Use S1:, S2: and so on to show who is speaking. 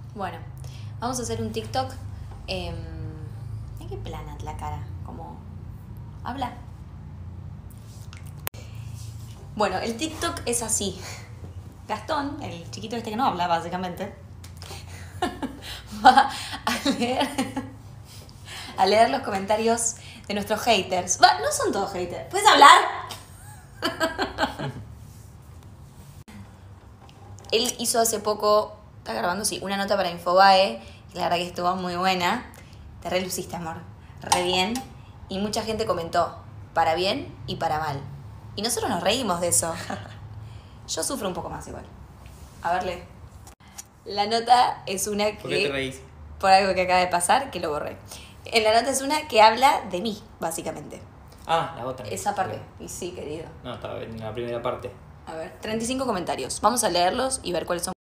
S1: Bueno, vamos a hacer un TikTok. Hay que planar la cara, como... Habla. Bueno, el TikTok es así. Gastón, el chiquito este que no habla, básicamente, va a leer los comentarios de nuestros haters. No son todos haters. ¿Puedes hablar? Él hizo hace poco, está grabando, sí, una nota para Infobae, que la verdad que estuvo muy buena. Te reluciste, amor. Re bien. Y mucha gente comentó, para bien y para mal. Y nosotros nos reímos de eso. Yo sufro un poco más igual. A verle. La nota es una que...
S2: ¿Por qué te reís?
S1: Por algo que acaba de pasar, que lo borré. En la nota es una que habla de mí, básicamente.
S2: Ah, la otra.
S1: Esa parte. Y sí, querido.
S2: No, estaba en la primera parte.
S1: A ver, 35 comentarios. Vamos a leerlos y ver cuáles son.